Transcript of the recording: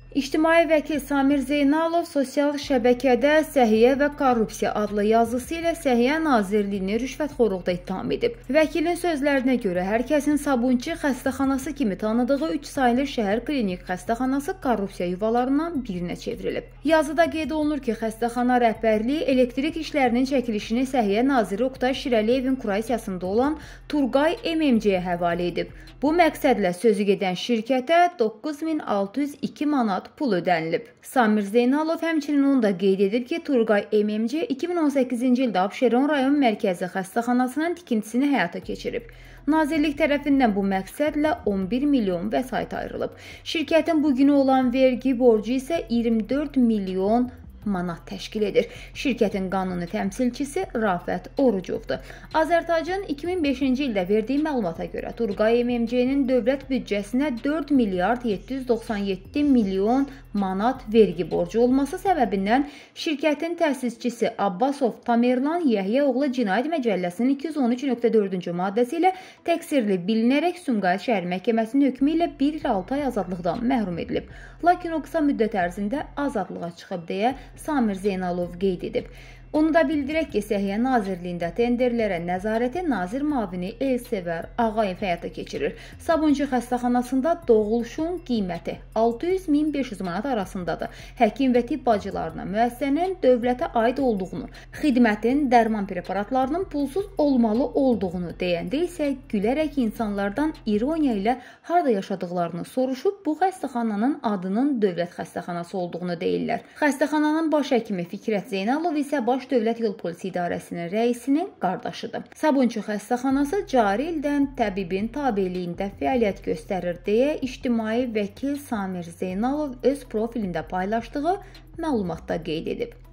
İctimai vəkil Samir Zeynalov sosial şəbəkədə Səhiyyə və Korrupsiya adlı yazısı ilə Səhiyyə Nazirliyini rüşvətxorluqda ittiham edib. Vəkilin sözlərinə görə hər kəsin Sabunçu xəstəxanası kimi tanıdığı 3 saylı şəhər klinik xəstəxanası korrupsiya yuvalarından birinə çevrilib. Yazıda qeyd olunur ki, xəstəxana rəhbərliyi elektrik işlərinin çəkilişini Səhiyyə Naziri Oqtay Şirəliyevin kuraysiyasında olan Turqay MMC-yə həvalə edib. Bu məqsədlə sözü gedən şirkətə 9602 manat pul ödənilib. Samir Zeynalov həmçinin onu da qeyd edib ki, Turqay MMC 2018-ci ildə Abşeron rayon mərkəzi xəstəxanasının tikintisini həyata keçirib. Nazirlik tərəfindən bu məqsədlə 11 milyon vəsait ayrılıb. Şirkətin bugünə olan vergi borcu isə 24 milyon manat təşkil edir. Şirkətin qanuni təmsilçisi Rafət Orucovdur. Azərtacın 2005-ci ildə verdiyi məlumata görə Turqay MMC-nin dövlət büdcəsinə 4 milyard 797 milyon manat vergi borcu olması səbəbindən şirkətin təsisçisi Abbasov Tamerlan Yəhyə-oğlu Cinayət Məcəlləsinin 213.4-cü maddəsi ilə təqsirli bilinərək Sumqayıt Şəhər Məhkəməsinin hökmü ilə 1 il 6 ay azadlıqdan məhrum edilib. Lakin o qısa müddət ərzində azadlığa çıxıb deyə Samir Zeynalov qeyd edib. Onu da bildirək ki, Səhiyyə Nazirliyində tenderlərə nəzarəti nazir müavini Elsevər Ağayev həyata keçirir. Sabunçu xəstəxanasında doğuluşun qiyməti 600-1500 manat arasındadır. Həkim və tibb bacılarına müəssisənin dövlətə aid olduğunu, xidmətin dərman preparatlarının pulsuz olmalı olduğunu deyəndə isə gülərək insanlardan ironiya ilə harada yaşadıqlarını soruşub bu xəstəxananın adının dövlət xəstəxanası olduğunu deyirlər. Xəstəxananın baş həkimi Fikrət Zeynalov isə Baş Dövlət Yol Polisi İdarəsinin rəisinin qardaşıdır. Sabunçu xəstəxanası cari ildən təbibin tabeliyində fəaliyyət göstərir deyə ictimai vəkil Samir Zeynalov öz profilində paylaşdığı məlumatda qeyd edib.